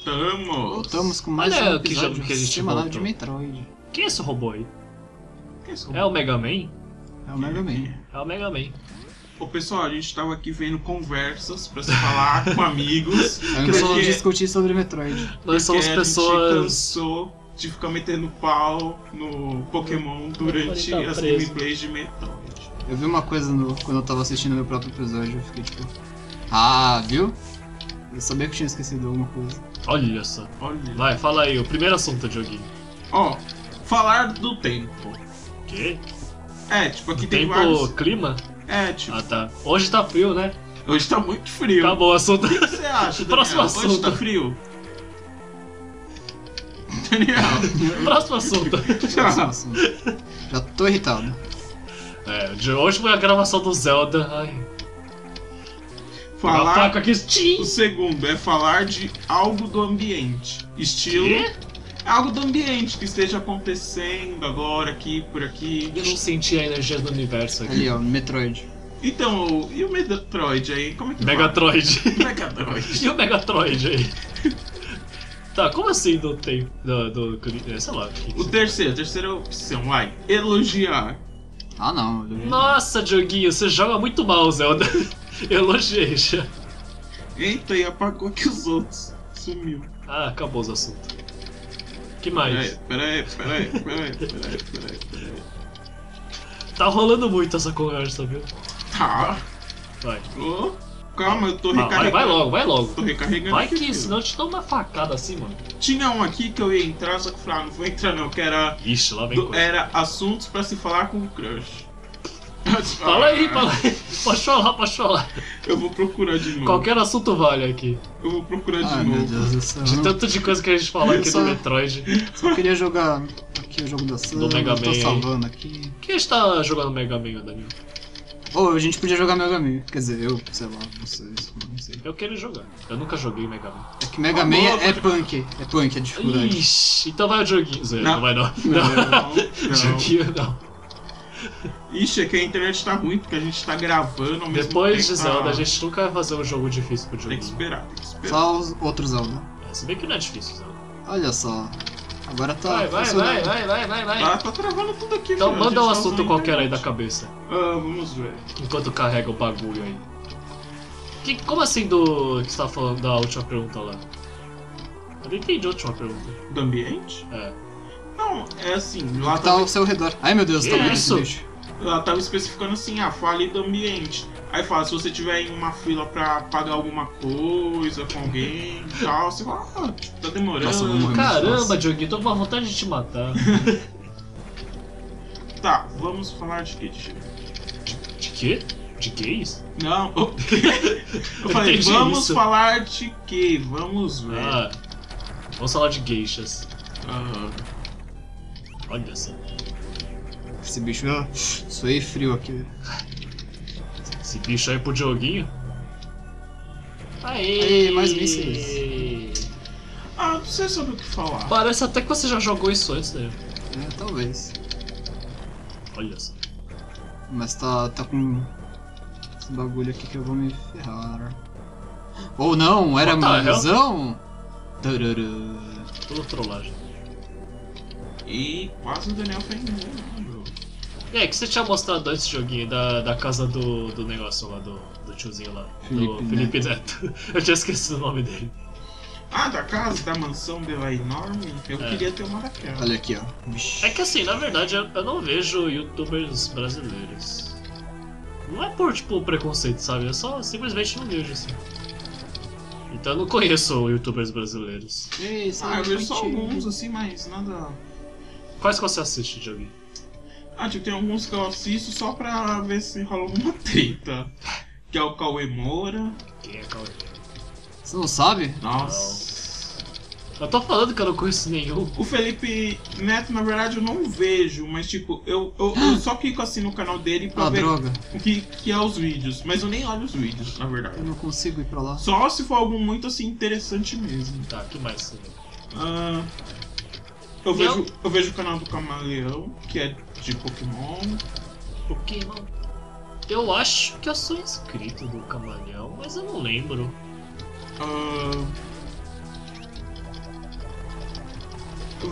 Voltamos com mais Olha um que episódio jogo que a gente semanal voltou. de Metroid. Quem é esse robô aí? Que é isso? É o Mega Man? É o Mega Man. É o Mega Man. Ô pessoal, a gente tava aqui vendo conversas pra se falar com amigos. Vamos porque- discutir sobre Metroid. Nós somos porque A pessoas. gente cansou de ficar metendo pau no Pokémon durante Ele tá as preso. gameplays de Metroid. Eu vi uma coisa quando eu tava assistindo meu próprio episódio, eu fiquei tipo... Ah, viu? Eu sabia que eu tinha esquecido alguma coisa. Olha só. Olha. Vai, fala aí, o primeiro assunto, Dioguinho. Ó, falar do tempo. Quê? É, tipo, aqui Do tem tempo, vários... clima? É, tipo, Ah, tá. Hoje tá frio, né? hoje tá muito frio. Acabou o assunto. O que você acha, Daniel? Próximo Hoje assunto. tá frio? Daniel, Próximo assunto. Próximo assunto. Já tô irritado. É, de hoje foi a gravação do Zelda. Ai. falar... Falar com aqui. O segundo é falar de algo do ambiente. Estilo... Quê? Algo do ambiente que esteja acontecendo agora, aqui, por aqui. Eu não senti a energia do universo aqui. Ali, ó, Metroid. Então, e o Megatroid aí? Como é que Megatroid. vai? Megatroid. E o Megatroid aí? Tá, como assim do tempo? Sei lá. A terceira opção, vai. Elogiar. Ah, não. Nossa, Dioguinho, você joga muito mal, Zelda. Elogiei já. Eita, e apagou aqui os outros. Sumiu. Ah, acabou os assuntos. Que mais? Peraí. Tá rolando muito essa conversa, viu? Tá. Vai. Ô, calma, eu tô Vai, recarregando. vai logo. Tô recarregando Vai aqui, que filho. senão eu te dou uma facada assim, mano. Tinha um aqui que eu ia entrar, só que eu falei, ah, não vou entrar não, que era... Ixi, lá vem coisa. Era assuntos pra se falar com o crush. Fala aí. Pode falar. Eu vou procurar de novo. Qualquer assunto vale aqui. Eu vou procurar de Ai, novo. meu Deus do céu. De tanto de coisa que a gente fala aqui Só- do Metroid. Só queria jogar aqui o jogo da Sam. Do Mega Man Tô aí. salvando aqui. Quem está jogando Mega Man, Daniel? Ou a gente podia jogar Mega Man. Quer dizer, eu, sei lá, vocês, não sei. Eu quero jogar. Eu nunca joguei Mega Man. É que Mega Ah, Man boa, é pode punk. É punk, é dificuldade. Ixi, então vai o joguinho. Zé, Não. não vai não. Não. Joguinho não. Ixi, é que a internet tá ruim, porque a gente tá gravando ao mesmo Depois tempo. de Zelda, Ah, a gente nunca vai fazer um jogo difícil pro Tem que joguinho. esperar. Só os outros Zelda. Se bem que não é difícil, Zelda. Olha só. Agora tá. Vai. Tá travando tudo aqui, Então filho. A manda gente um tá assunto usando a qualquer aí da internet. cabeça. Ah, vamos ver. Enquanto carrega o bagulho aí. Como assim do que você tava falando da última pergunta lá? Eu não entendi a última pergunta. Do ambiente? É. Não, é assim, lá Tá ao seu redor. Ai meu Deus, Que tá muito isso? bicho. ela tava especificando assim, fale do ambiente. Aí fala, se você tiver em uma fila pra pagar alguma coisa com alguém e tal, você fala, tipo, tá demorando. Nossa, vamos morrer. Caramba, Nossa. Dioguinho, tô com uma vontade de te matar. Tá, vamos falar de quê? De quê? De gays? Não, eu falei, Entendi vamos isso. falar de quê? Vamos ver. Ah. Vamos falar de geishas. Aham. Olha só. Esse bicho, ó. Suei frio aqui. Esse bicho aí pro Dioguinho. Aê! Aê, mais mísseis. Ah, não sei sobre o que falar. Parece até que você já jogou isso antes, né? É, talvez. Olha só. Mas tá com esse bagulho aqui que eu vou me ferrar. Ou não, era What the hell? ilusão? Tarará. Toda trollagem. E quase o Daniel foi embora. E aí, que você tinha mostrado antes, Dioguinho, da casa do negócio lá, do tiozinho lá. Felipe do Felipe Neto. Eu tinha esquecido o nome dele. Ah, da casa, da mansão dela enorme? Eu É. queria ter uma daquela. Olha aqui, ó. Vixe. É que assim, na verdade, eu não vejo youtubers brasileiros. Não é por, tipo, preconceito, sabe? Eu só simplesmente não vejo, assim. Então eu não conheço youtubers brasileiros. Ei, Eu vejo só Silent Hill. alguns assim, mas nada. Quais que você assiste, Dioguinho? Tipo, tem alguns que eu assisto só pra ver se rola uma treta. Que é o Cauê Moura. Quem é Cauê? Você não sabe? Nossa. Eu tô falando que eu não conheço nenhum. O Felipe Neto, na verdade, eu não vejo, mas tipo, eu só clico assim no canal dele pra Ah, ver droga. o que é os vídeos. Mas eu nem olho os vídeos, na verdade. Eu não consigo ir pra lá. Só se for algo muito assim interessante mesmo. Tá, que mais você vê? Ah, eu vejo o canal do Camaleão, que é de Pokémon. Pokémon. Eu acho que eu sou inscrito do Camaleão, mas eu não lembro. Ah,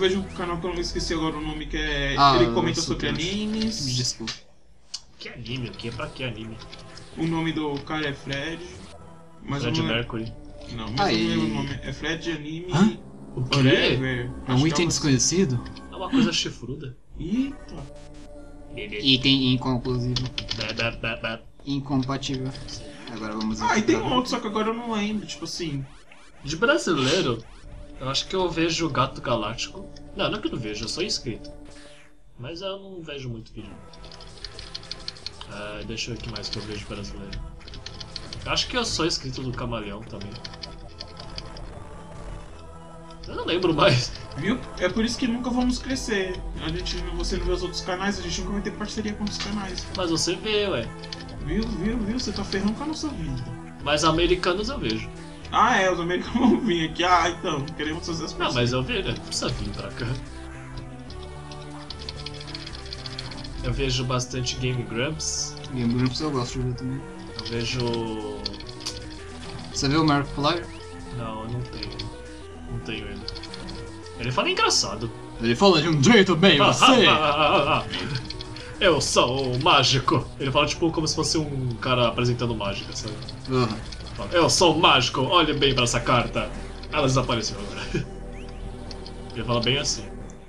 vejo um canal que eu não esqueci agora o nome, que é... Ah, ele comenta eu sobre super. Me animes. desculpe. Que anime? O que é pra que anime? O nome do cara é Fred. Mas Fred eu não lembro. Mercury. Não, mas Aí. eu não lembro o nome. É Fred Anime. Hã? O quê? Forever. É um Acho que item uma- desconhecido? É uma coisa chifruda. Eita. Item inconclusivo. Bé. Incompatível. Agora vamos ver. Ah, e tem um outro, só que agora eu não lembro. Tipo assim. De brasileiro, eu acho que eu vejo o Gato Galáctico. Não é que eu não vejo, eu sou inscrito. Mas eu não vejo muito vídeo. Deixa eu ver o que mais que eu vejo brasileiro. Eu acho que eu sou inscrito do Camaleão também. Eu não lembro mais. Viu? É por isso que nunca vamos crescer. Você não vê os outros canais, a gente nunca vai ter parceria com os canais. Mas você vê, ué. Viu? Você tá ferrando com a nossa vida. Mas americanos eu vejo. Ah, é, os americanos vão vir aqui. Ah, então, queremos fazer as Não, parcerias. mas eu vejo, né? Não precisa vir pra cá. Eu vejo bastante Game Grumps. Game Grumps eu gosto de ver também. Eu vejo. Você viu o Markiplier? Não, eu não tenho. Não tenho ele. Ele fala engraçado. Ele fala de um jeito bem você! Eu sou o mágico. Ele fala tipo como se fosse um cara apresentando mágica, sabe? Uhum. Fala, eu sou o mágico, olhe bem pra essa carta. Ela desapareceu agora. Ele fala bem assim.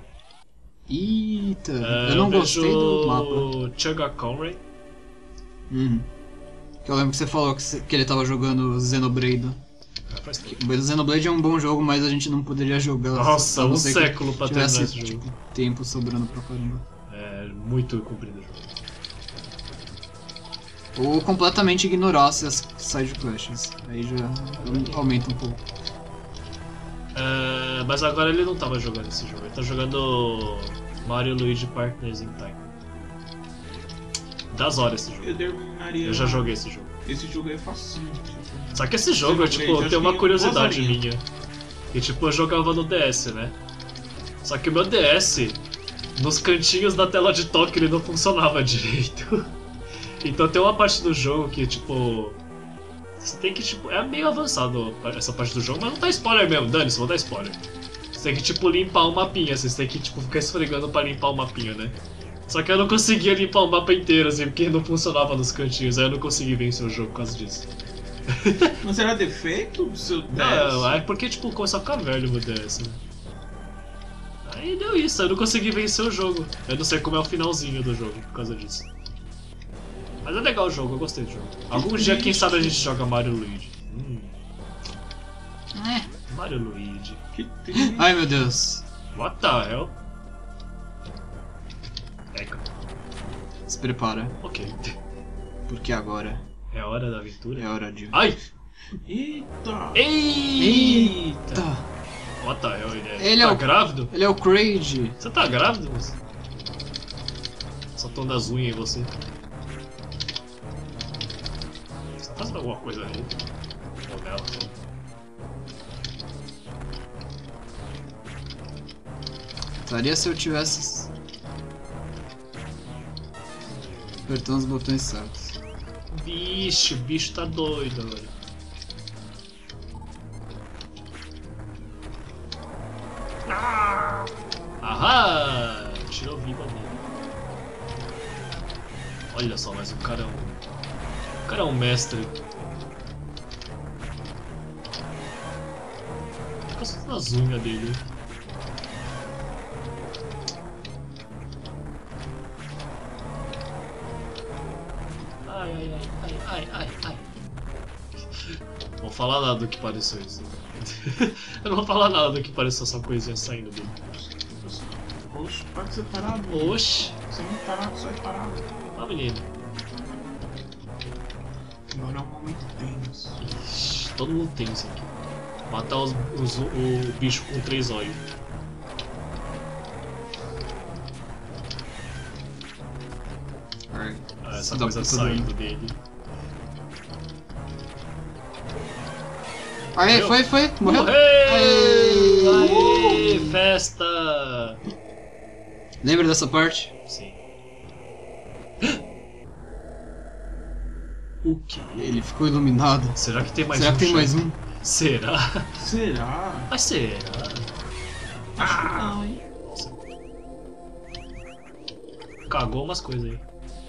Eita, eu não gostei do mapa. Chuga Conray. Uhum. Que eu lembro que você falou que ele tava jogando Xenoblade. Faz tempo. O Xenoblade é um bom jogo, mas a gente não poderia jogar. Nossa, a não um ser que século pra terminar tivesse esse jogo. tipo, tempo sobrando pra caramba. É muito comprido o jogo. Ou completamente ignorasse as side quests. Aí já aumenta um pouco. Mas agora ele não tava jogando esse jogo, ele tá jogando Mario Luigi Partners in Time. Das horas esse jogo. Eu terminaria. Eu já joguei esse jogo. Esse jogo é facinho. Só que esse jogo, Xenoblade, tipo, acho tem uma que curiosidade 2 horinhas. minha. Que tipo, eu jogava no DS, né? Só que o meu DS, nos cantinhos da tela de toque, ele não funcionava direito. Então tem uma parte do jogo que, tipo... Você tem que, tipo... É meio avançado essa parte do jogo, mas não tá spoiler mesmo, dane-se, vou dar spoiler. Você tem que, tipo, limpar o mapinha, você tem que, tipo, ficar esfregando pra limpar o mapinha, né? Só que eu não conseguia limpar o mapa inteiro, assim, porque não funcionava nos cantinhos, aí eu não consegui vencer o jogo por causa disso. Mas era defeito do seu DS? Não, é porque, tipo, começou a ficar velho o meu DS, né? Aí deu isso, eu não consegui vencer o jogo. Eu não sei como é o finalzinho do jogo por causa disso. Mas é legal o jogo, eu gostei do jogo. Algum dia, quem sabe, a gente joga Mario Luigi. Mario Luigi. Que triste. Ai meu Deus. What the hell? Eca. Se prepara, Ok. porque agora É a hora da aventura? é hora de... Ai! Eita! Eita! Tá. What the hell, Ele tá é o- grávido? Ele é o Craig. Você tá grávido, moço? Só tom das unhas em você. Você tá fazendo alguma coisa aí? Ou nela? Estaria se eu tivesse... apertando os botões certos. Vixe, o bicho tá doido agora. Ahá! Tirou vida dele. Olha só, mas o cara é um... O cara é um mestre. Fica só nas unhas dele. Ai. Vou falar nada do que pareceu isso. Eu não vou falar nada do que pareceu essa coisinha saindo dele. Oxe, pode ser parado. Oxi, Você não é parado, só é parado. ó menino. Agora é um momento tenso. Ixi, todo mundo tem isso aqui. Matar o bicho com 3 olhos. Ai, Essa dá coisa pra saindo tudo. dele. Aê, Morreu? foi, morreu. Aê! Aê! Aê! Festa! Lembra dessa parte? Sim. O quê? Ele ficou iluminado. Será que tem mais Será um? que tem chefe? mais um? Será? Será? Mas será? Acho que não, hein? cagou umas coisas aí.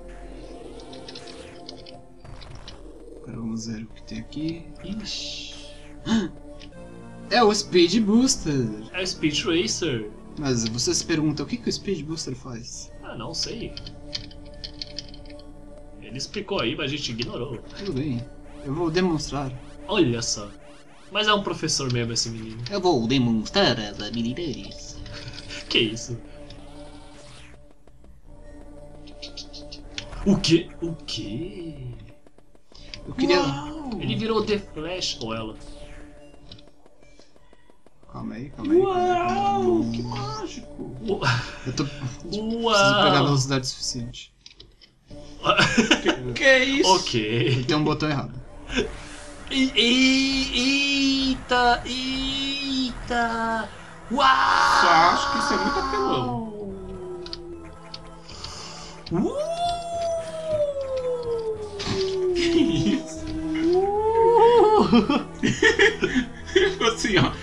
Agora vamos ver o que tem aqui. Ixi. É o Speed Booster. É o Speed Racer. Mas você se pergunta o que o Speed Booster faz? Ah, não sei. Ele explicou aí, mas a gente ignorou. Tudo bem, eu vou demonstrar. Olha só. Mas é um professor mesmo esse menino. Eu vou demonstrar as habilidades. Que isso? O quê? O quê? Eu queria... Uau! Ele virou The Flash ou ela? Calma aí, calma aí. Uau! Que mágico! Eu tô... Preciso Uau! pegar velocidade suficiente. Que é isso? Ok. Tem um botão errado. Eita! Eita! Uau! Só acho que isso é muito apelão. Que isso? Ele ficou assim, ó.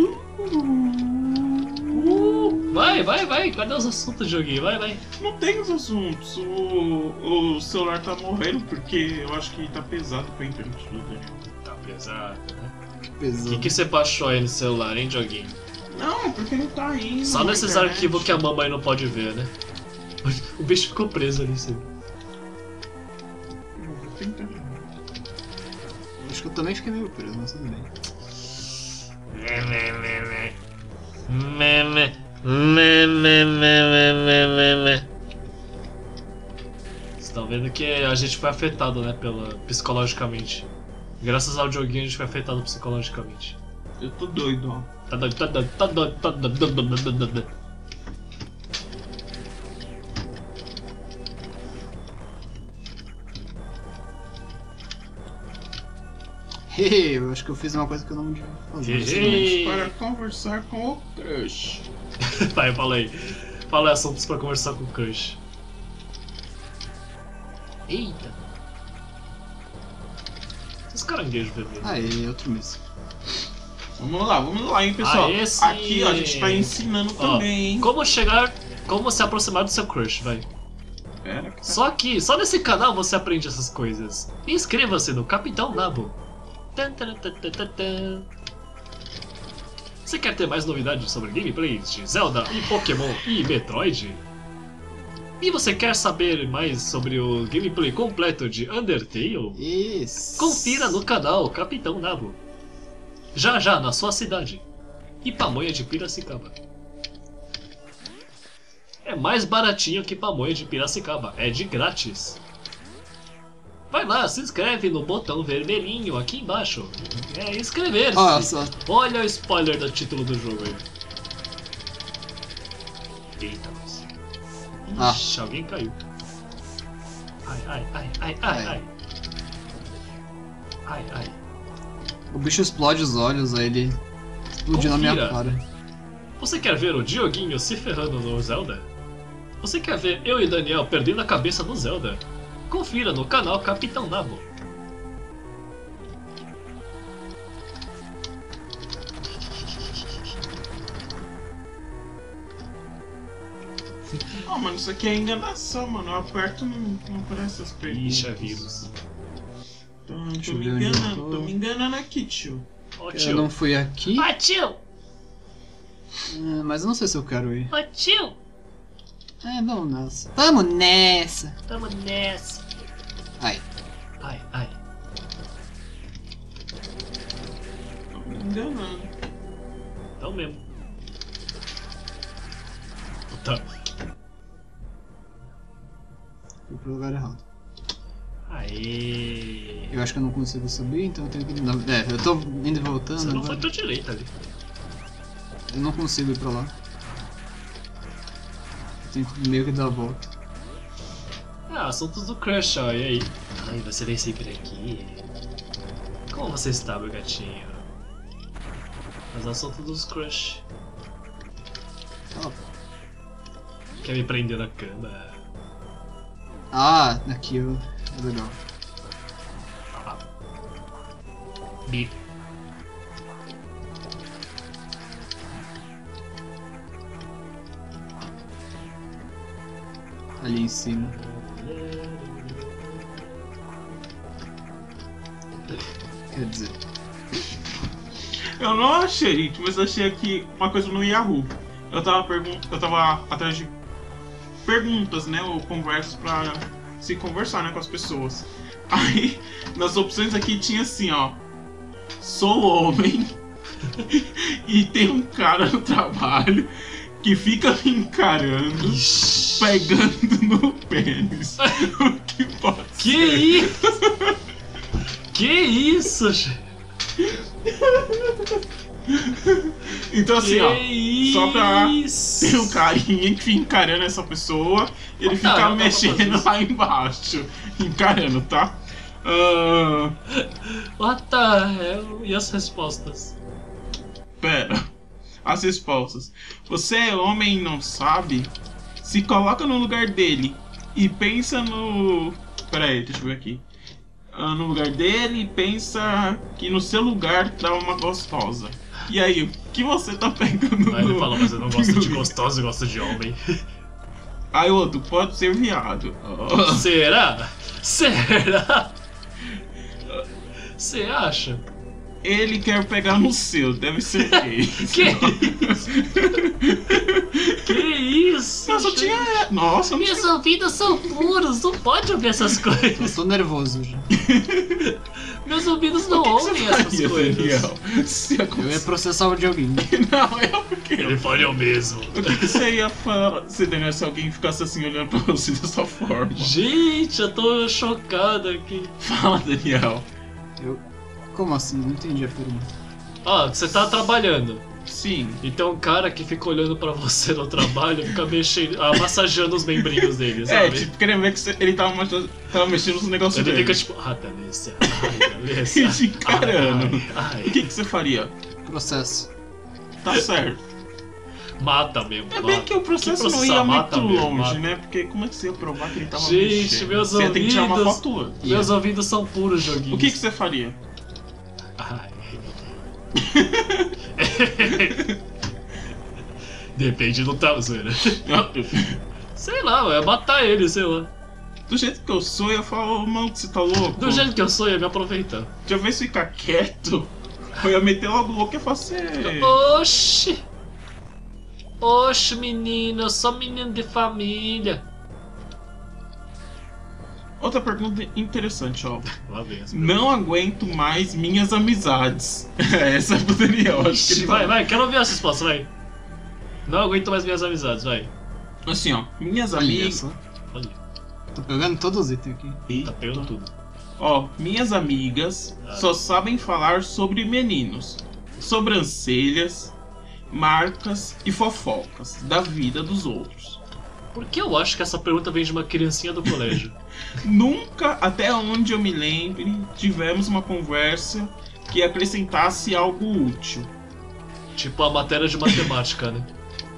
Vai. Cadê os assuntos do joguinho? Vai. Não tem os assuntos. O celular tá morrendo porque eu acho que tá pesado pra internet. Tá pesado, né? O Pesado. que você baixou aí no celular, hein, joguinho? Não, porque não tá indo. Só na nesses internet. arquivos que a mamãe não pode ver, né? O bicho ficou preso ali, sim. Eu vou tentar. Acho que eu também fiquei meio preso, mas tudo bem. Vocês estão vendo que a gente foi afetado, né, psicologicamente. Graças ao joguinho a gente foi afetado psicologicamente. Eu tô doido, ó. Tá doido. Eu acho que eu fiz uma coisa que eu não devia fazer. Para conversar com o crush. Vai, fala aí. Fala aí assuntos pra conversar com o Crush. Eita. Esses caranguejos vermelhos. Aí, outro mês. Vamos lá, hein, pessoal. Aê, sim. Aqui, ó, a gente tá ensinando Ó, também, hein. como se aproximar do seu crush, vai. Pera, que tá... Só nesse canal você aprende essas coisas. Inscreva-se no Capitão Nabo. Tan, tan, tan, tan, tan, tan. Você quer ter mais novidades sobre gameplays de Zelda e Pokémon e Metroid? E você quer saber mais sobre o gameplay completo de Undertale? Isso. Confira no canal Capitão Nabo. Já na sua cidade. E Pamonha de Piracicaba. É mais baratinho que Pamonha de Piracicaba. É de grátis. Vai lá, se inscreve no botão vermelhinho aqui embaixo. É inscrever-se. Olha só. Olha o spoiler do título do jogo aí. Eita, nossa. Ah. Ixi, alguém caiu. Ai. Ai. O bicho explode os olhos, aí ele explodiu na minha Confira. cara. Você quer ver o Dioguinho se ferrando no Zelda? Você quer ver eu e Daniel perdendo a cabeça no Zelda? Confira no canal Capitão Nabo. Ó, mano, isso aqui é enganação, mano. Eu aperto não aparece as perguntas. Ixi, é vírus. Tô Deixa eu me ver onde eu enganando, tô. tô me enganando aqui, tio. Ó Eu tio. não fui aqui, Ó tio. mas eu não sei se eu quero ir. Ó tio. Vamos nessa. Vamos nessa. Tamo nessa. Ai. Ai. Tô me enganando. Então mesmo. Tá. Fui pro lugar errado. Aê. Eu acho que eu não consigo subir, então eu tenho que... eu tô indo e voltando Você não foi agora. pra direita ali. Eu não consigo ir pra lá. Eu tenho que meio que dar a volta. Ah, assuntos do Crush, ó, e aí? Ai, você vem sempre aqui. Como você está, meu gatinho? Mas assunto dos Crush. Quer me prender na cama? Ah, aqui é legal. Bi. ali em cima. Quer dizer, Eu não achei, mas achei aqui uma coisa no Yahoo. Eu tava atrás de perguntas, né? Ou conversas pra se conversar, né, com as pessoas. Aí, nas opções aqui tinha assim, ó. Sou homem e tem um cara no trabalho que fica me encarando, pegando no pênis. O que pode Que ser? isso? Que isso, gente? Então assim, ó. Que Só pra isso? ter um carinha que fica encarando essa pessoa, ele Tá, fica não dá pra mexendo fazer isso. lá embaixo, encarando, tá? What the hell? E as respostas? Pera. As respostas. Você é homem e não sabe? Se coloca no lugar dele e pensa no... Pera aí, deixa eu ver aqui. No lugar dele e pensa que no seu lugar tá uma gostosa. E aí, o que você tá pegando Aí ele no... fala, mas eu não gosto de gostosa, eu gosto de homem. Aí outro, pode ser viado. Será? Será? Você acha? Ele quer pegar no seu, deve ser gay. Que isso? Que isso? Nossa, gente? Nossa, não Minhas tinha... ouvidos são puros, não pode ouvir essas eu coisas. tô nervoso já. Meus ouvidos não O que que ouvem você essas faria, coisas. Daniel? Se Eu ia acontecer... processar o videogame. Não, é porque... Ele faria o mesmo. O que você ia falar se, Daniel, se alguém ficasse assim olhando pra você dessa forma? Gente, eu tô chocado aqui. Fala, Daniel. Como assim? Não entendi a pergunta. Ó, você tá trabalhando. Sim. E tem um cara que fica olhando pra você no trabalho, fica mexendo, massageando os membrinhos dele, É, sabe? tipo, querendo ver que ele tava mexendo nos negócios Ele dele. fica tipo, delícia, delícia. Te encarando. Ai. O que você faria? Processo. Tá certo. Mata mesmo. É bem mata. que o processo Que não ia mata muito mesmo, longe, mata. né? Porque como é que você ia provar que ele tava Gente, mexendo? meus Você ia ter que tirar uma ouvidos. foto antes. Meus ouvidos são puros joguinhos. O que você faria? Ai. Depende do tal, zoeira. Sei lá, eu ia matar ele, sei lá. Do jeito que eu sou, eu ia falar, mano, você tá louco? Do jeito que eu sou, eu ia me aproveitar. Já vez ficar quieto, eu ia meter logo louco e ia falar assim... Oxi! Oxi, menino, eu sou menino de família. Outra pergunta interessante, ó. Lá vem as Não aguento mais minhas amizades. Essa é pro Daniel, acho que Ixi, ele vai, tá... vai, quero ouvir as respostas, vai. Não aguento mais minhas amizades, vai. Assim, ó, minhas Olha amigas... só. Olha, Tô pegando todos os itens aqui. tá pegando tudo. Ó, minhas amigas só sabem falar sobre meninos, sobrancelhas, marcas e fofocas da vida dos outros. Por que eu acho que essa pergunta vem de uma criancinha do colégio? Nunca, até onde eu me lembre, tivemos uma conversa que acrescentasse algo útil. Tipo a matéria de matemática, né?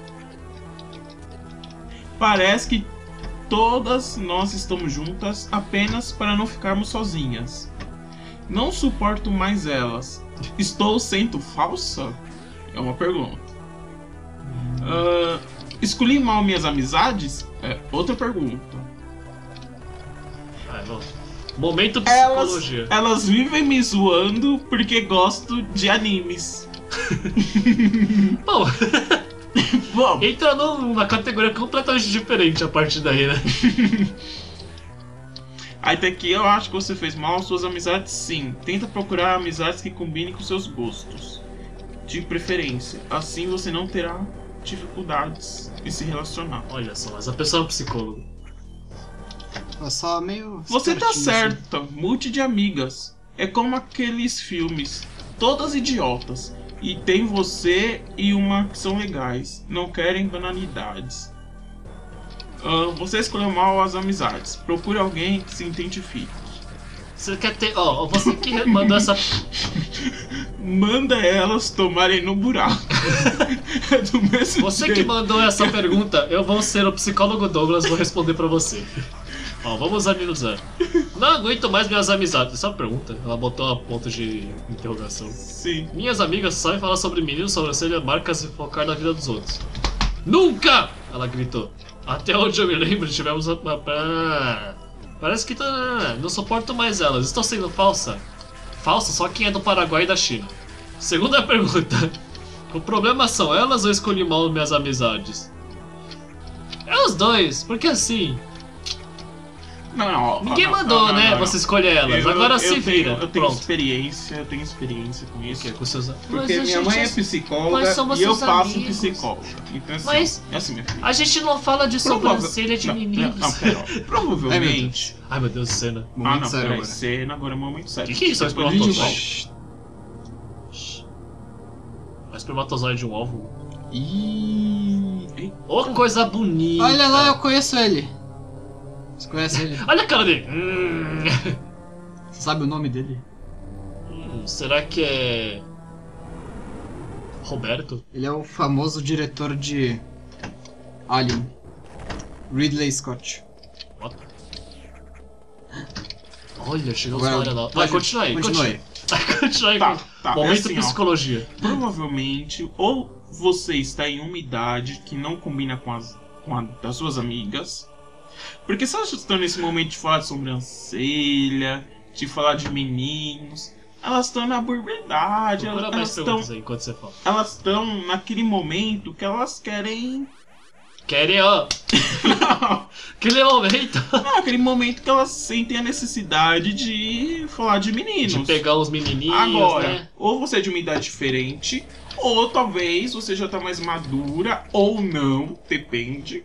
Parece que todas nós estamos juntas apenas para não ficarmos sozinhas. Não suporto mais elas. Estou sendo falsa? É uma pergunta. Escolhi mal minhas amizades? É outra pergunta. Ai, vamos. Momento psicologia. Elas vivem me zoando porque gosto de animes. Bom, Bom, entra numa categoria completamente diferente a partir daí, né? aí até aqui eu acho que você fez mal às suas amizades, sim. Tenta procurar amizades que combinem com seus gostos. De preferência. Assim você não terá dificuldades em se relacionar. Olha só, mas a pessoa é um psicólogo. Eu só meio. Você tá espertinho, assim. certa, mude de amigas. É como aqueles filmes, todas idiotas. E tem você e uma que são legais, não querem banalidades. Você escolheu mal as amizades. Procure alguém que se identifique. Você quer ter. Ó, você que mandou essa. Manda elas tomarem no buraco. É do mesmo Você jeito. que mandou essa pergunta, eu vou ser o psicólogo Douglas, vou responder pra você. Ó, vamos analisar. Não aguento mais minhas amizades. Essa é uma pergunta. Ela botou uma ponto de interrogação. Sim. Minhas amigas sabem falar sobre meninos, sobrancelha, marcas e focar na vida dos outros. Nunca! Ela gritou. Até onde eu me lembro, tivemos parece que não suporto mais elas. Estão sendo falsa? Falsa só quem é do Paraguai e da China. Segunda pergunta. O problema são elas ou escolhi mal minhas amizades? É os dois, porque assim... Não, Ninguém mandou, né? não. Você escolher elas. Agora se vira. Eu tenho Pronto. experiência com isso. O quê? Com seus... Porque Mas a minha mãe é gente- psicóloga nós somos e eu seus faço amigos. psicóloga. Então assim, Mas- é assim, minha filha. A gente não fala de sobrancelha de meninos. Não, pera, ó. Provavelmente. Ai meu Deus, cena. Momento não, sério peraí. agora. Cena agora é um momento sério. Que é isso? É Depois a gente espermatozoide? volta. A espermatozoide de um ovo. Ih, Ô, coisa bonita. Olha lá, eu conheço ele. Você conhece ele? Olha a cara dele. Você sabe o nome dele? Será que é... Roberto? Ele é o famoso diretor de Alien, Ridley Scott. What? Olha, chegou Well, uma hora lá. Vai, continua aí. Continua aí. Vai, continua aí. Tá, tá. Momento é assim, ó. psicologia. Provavelmente, ou você está em uma idade que não combina com a das suas amigas. Porque se elas estão nesse momento de falar de sobrancelha, de falar de meninos, elas estão na puberdade, Procura mais elas estão, perguntas aí enquanto você fala. elas estão naquele momento que elas querem. Querem, ó. Aquele momento Aquele momento que elas sentem a necessidade de falar de meninos. de pegar os menininhos, Agora, né? ou você é de uma idade diferente, ou talvez você já tá mais madura, ou não, depende.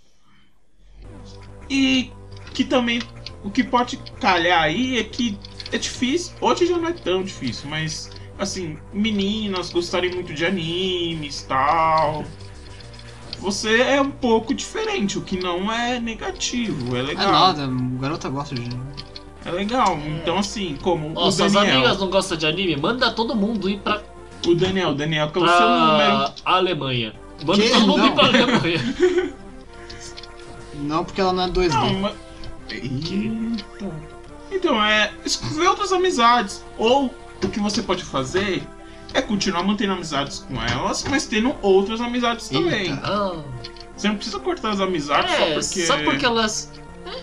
E que também, o que pode calhar aí é que é difícil, hoje já não é tão difícil, mas assim, meninas gostarem muito de animes e tal. Você é um pouco diferente, o que não é negativo, é É legal. nada, garota gosta de... É legal, então assim, como Ó, o suas Daniel, amigas não gostam de anime? Manda todo mundo ir pra o Daniel, que é o seu número. Alemanha. Manda Que? todo mundo ir Não. pra Alemanha. Não, porque ela não é 2D. Não, mas... Eita. Então, escolher outras amizades. Ou o que você pode fazer é continuar mantendo amizades com elas, mas tendo outras amizades também. Eita. Ah, Você não precisa cortar as amizades só porque elas...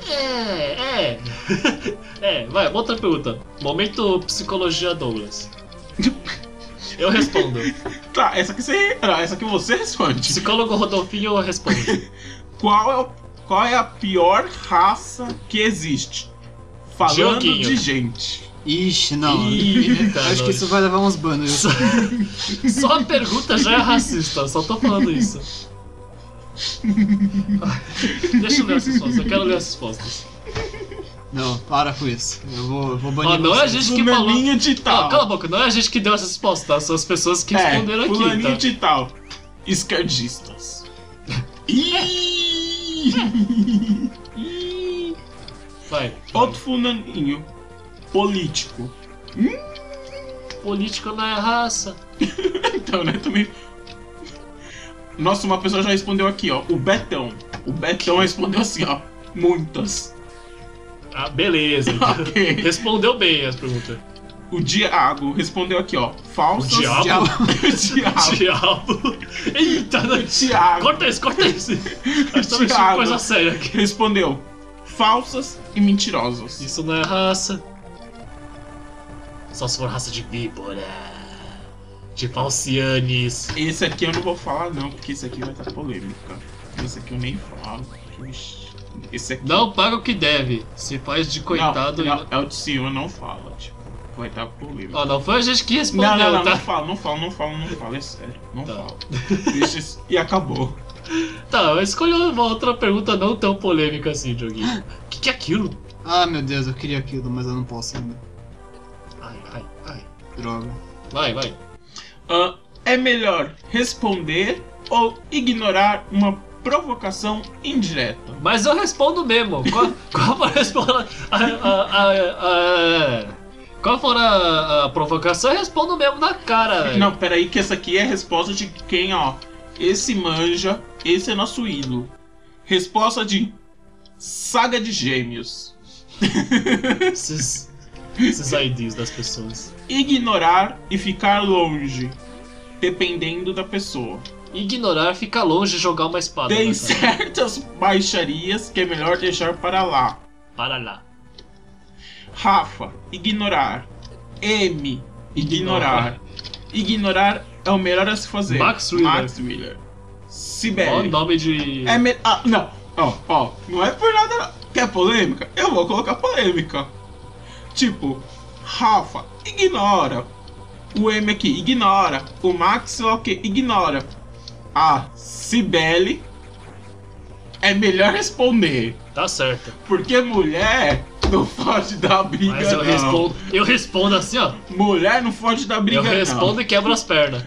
vai, outra pergunta. Momento psicologia Douglas. Eu respondo. Tá, essa aqui você responde. Psicólogo Rodolfinho responde. Qual é a pior raça que existe? Falando Dioguinho. de gente. Ixi, não. Eita, Acho que isso vai levar uns banos. Só a pergunta já é racista, só tô falando isso. Deixa eu ler as respostas, eu quero ler as respostas. Não, para com isso. Eu vou banir Ó, não é a você. gente que falou. Fulaninho de tal. Ó, cala a boca, não é a gente que deu essa resposta, tá? São as pessoas que responderam aqui, fulaninho tá? de tal. Esquerdistas. Ih! Ih! Vai. Outro fulaninho. Político. Político não é raça. Então, né, também... Nossa, uma pessoa já respondeu aqui, ó. O Betão. O Betão respondeu assim, ó. Muitas. Ah, beleza. Ok. Respondeu bem as perguntas. O Diago respondeu aqui, ó. Falsas... O Diabo? Diago. Diabo. Eita, não. Tiago. Corta isso, corta isso. Nós estamos mexendo Thiago. com coisa séria aqui. Respondeu. Falsas e mentirosas. Isso não é raça. Só se for raça de víbora. De falcianes. Esse aqui eu não vou falar não, porque esse aqui vai estar polêmico, cara. Esse aqui eu nem falo. Ixi. Esse aqui... Não paga o que deve. Se faz de coitado. Não, é o de cima, não fala, tipo. Vai estar polêmico. Ó, não foi a gente que respondeu, Não tá? falo, é sério. Não Tá. falo. Deixa isso... E acabou. Tá, eu escolhi uma outra pergunta não tão polêmica assim, Dioguinho. O que é aquilo? Ah, meu Deus, eu queria aquilo, mas eu não posso ainda. Ai. Droga. Vai. É melhor responder ou ignorar uma provocação indireta? Mas eu respondo mesmo. Qual for a resposta? Qual for a provocação, eu respondo mesmo na cara, velho. Não, peraí, que essa aqui é a resposta de quem, ó. Esse manja, esse é nosso ídolo. Resposta de Saga de Gêmeos. Esses IDs das pessoas. Ignorar e ficar longe, dependendo da pessoa. Ignorar fica longe de jogar uma espada. Tem né, cara? certas baixarias que é melhor deixar para lá. Para lá. Rafa, ignorar. M, ignorar. Ignorar é o melhor a se fazer. Max Wheeler. Max Wheeler. Qual o Sibeli. nome de... Não. Ó. Não é por nada não. Quer polêmica? Eu vou colocar polêmica. Tipo, Rafa, ignora. O M aqui, ignora. O Max, ok, ignora. A Sibeli é melhor responder. Tá certo. Porque mulher não pode dar briga, Mas eu respondo assim, ó. Mulher não pode dar briga, Eu respondo e quebro as pernas.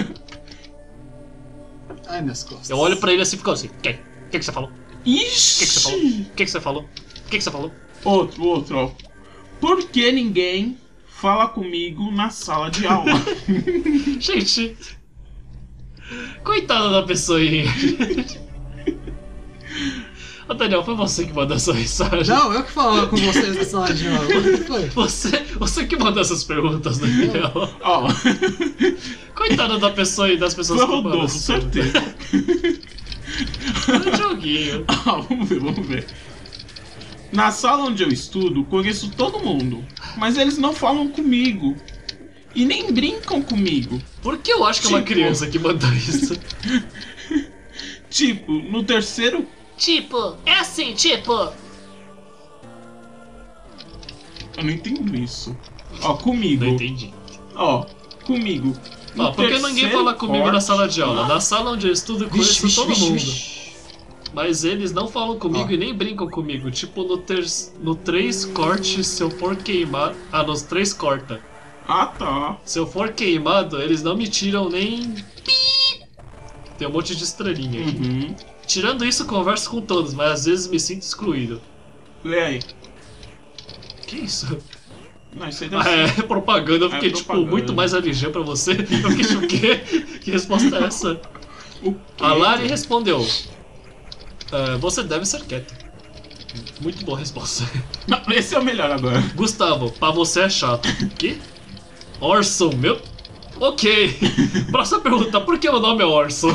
Ai, minhas costas. Eu olho pra ele assim e fico assim. O que você falou? Ixi! O que você falou? O que você falou? O que você falou? Outro, ó. Por que ninguém fala comigo na sala de aula? Gente. Coitada da pessoa aí. Ô Daniel, foi você que mandou essa mensagem? Não, eu que falava com vocês nessa sala de aula. O que foi? Você que mandou essas perguntas, Daniel. Ó, Coitada da pessoa aí, das pessoas foi que mandam Rodolfo, essas perguntas. certeza. É um joguinho. Ó, vamos ver. Na sala onde eu estudo, conheço todo mundo, mas eles não falam comigo. E nem brincam comigo. Por que eu acho que é uma Tipo- criança que mandou isso? Tipo, no terceiro. Tipo, é assim, tipo. Eu não entendo isso. Ó, comigo. Não entendi. Ó, comigo. No Ó, por que ninguém terceiro fala comigo na corte- sala de aula? Na sala onde eu estudo, eu conheço todo mundo. Vixe. Mas eles não falam comigo Ó. e nem brincam comigo. Tipo, no 3 corte, se eu for queimar. Ah, nos 3 corta. Ah, tá. Se eu for queimado, eles não me tiram nem. Tem um monte de estrelinha aqui. Uhum. Tirando isso, eu converso com todos, mas às vezes me sinto excluído. Lê aí. Que isso? Não, isso aí Ah, deve ser. é propaganda, eu fiquei É tipo propaganda. muito mais LG pra você. Eu fiquei tipo, o quê? Que resposta é essa? O quê? A Lari respondeu: você deve ser quieto. Muito boa resposta. Não, esse é o melhor agora. Gustavo, pra você é chato. Que? Orson, meu? Ok. Próxima pergunta: por que o nome é Orson?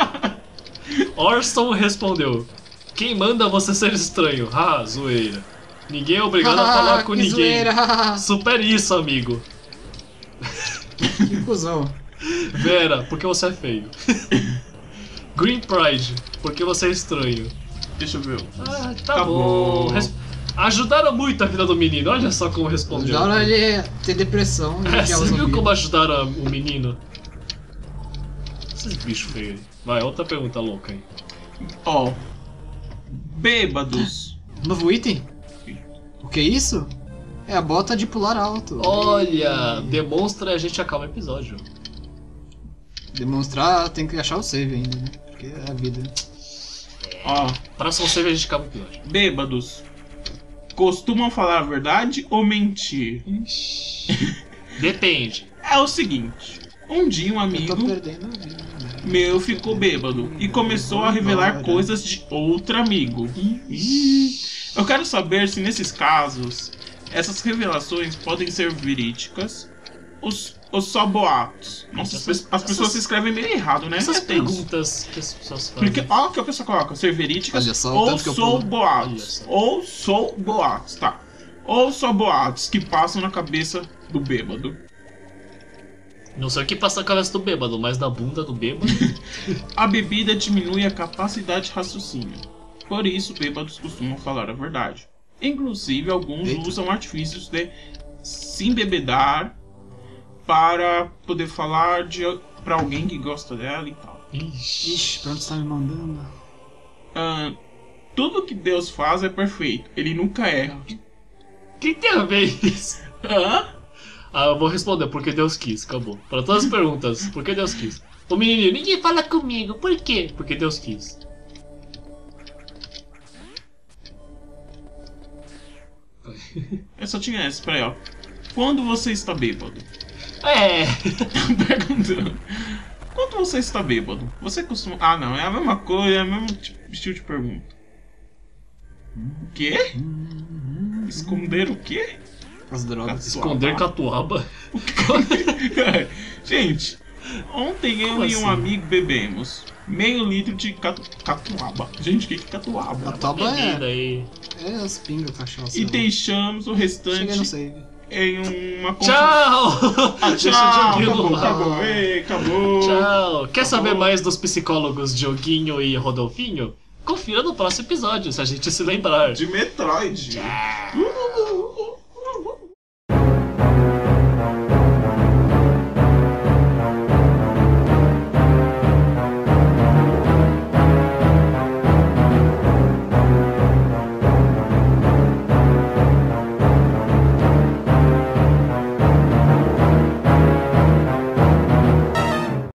Orson respondeu: quem manda você ser estranho? Ah, zoeira. Ninguém é obrigado a falar com que ninguém. zoeira. Supere isso, amigo. Que cuzão. Vera, porque você é feio. Green Pride, porque você é estranho. Deixa eu ver. Ah, tá, Tá bom. bom. Ajudaram muito a vida do menino, olha só como respondeu. Ajudaram ele ter depressão e odiar Você os viu amigos. como ajudaram o menino? Esses bichos feios aí. Vai, outra pergunta louca aí. Ó. Bêbados. Novo item? O que é isso? É a bota de pular alto. Olha, demonstra e a gente acaba o episódio. Demonstrar, tem que achar o save ainda, né? Porque é a vida. Ó. Próximo save a gente acaba o episódio. Bêbados. Costumam falar a verdade ou mentir? Depende. É o seguinte. Um dia um Eu tô amigo perdendo a vida. meu ficou bêbado e começou a revelar coisas de outro amigo. Eu quero saber se nesses casos essas revelações podem ser verídicas ou só boatos. Nossa, as pessoas se escrevem meio errado, né? Essas É tenso. perguntas que as pessoas fazem. Porque, ó, o que a pessoa coloca, ser verídicas Olha só o ou tanto que eu sou pulo. boatos. Olha só. Ou sou boatos, tá. Ou só boatos que passam na cabeça do bêbado. Não sei o que passa na cabeça do bêbado, mas na bunda do bêbado. A bebida diminui a capacidade de raciocínio. Por isso, bêbados costumam falar a verdade. Inclusive, alguns Eita. usam artifícios de se embebedar para poder falar pra alguém que gosta dela e tal. Ixi. Ixi, pra onde você tá me mandando? Tudo que Deus faz é perfeito. Ele nunca erra. Quem tem a ver isso? Hã? Ah, eu vou responder, porque Deus quis, acabou. Para todas as perguntas, porque Deus quis. O menininho, ninguém fala comigo, por quê? Porque Deus quis. Eu só tinha essa, peraí, ó. Quando você está bêbado? É. Perguntando. Quando você está bêbado, você costuma. Ah, não, é a mesma coisa, é o mesmo estilo de pergunta. O quê? Esconder o quê? As drogas. Esconder catuaba. Gente, Ontem eu Como e assim? um amigo bebemos meio litro de catuaba. Gente, o que é catuaba? Catuaba Bebida aí. é as pingas, cachaça. E deixamos o Cheguei restante no save. em uma Tchau! Ah, Deixa o tchau, Dioguinho acabou, lá. acabou, ei, acabou. Tchau! Quer saber Acabou. mais dos psicólogos Dioguinho e Rodolfinho? Confira no próximo episódio, se a gente se lembrar. De Metroid. Tchau!